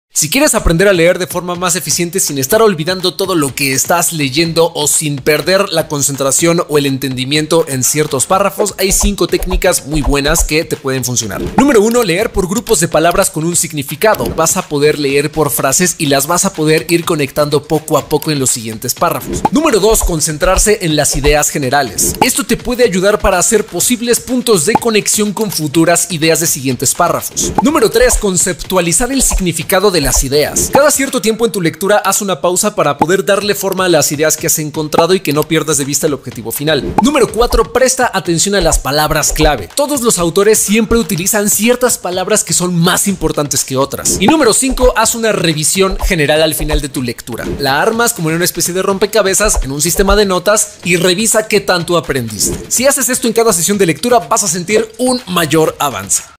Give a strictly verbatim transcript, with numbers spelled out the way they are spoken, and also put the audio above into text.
Si quieres aprender a leer de forma más eficiente sin estar olvidando todo lo que estás leyendo o sin perder la concentración o el entendimiento en ciertos párrafos, hay cinco técnicas muy buenas que te pueden funcionar. Número uno, leer por grupos de palabras con un significado. Vas a poder leer por frases y las vas a poder ir conectando poco a poco en los siguientes párrafos. Número dos, concentrarse en las ideas generales. Esto te puede ayudar para hacer posibles puntos de conexión con futuras ideas de siguientes párrafos. Número tres, conceptualizar el significado de las ideas. Cada cierto tiempo en tu lectura haz una pausa para poder darle forma a las ideas que has encontrado y que no pierdas de vista el objetivo final. Número cuatro, presta atención a las palabras clave. Todos los autores siempre utilizan ciertas palabras que son más importantes que otras. Y número cinco, haz una revisión general al final de tu lectura. La armas como en una especie de rompecabezas en un sistema de notas y revisa qué tanto aprendiste. Si haces esto en cada sesión de lectura vas a sentir un mayor avance.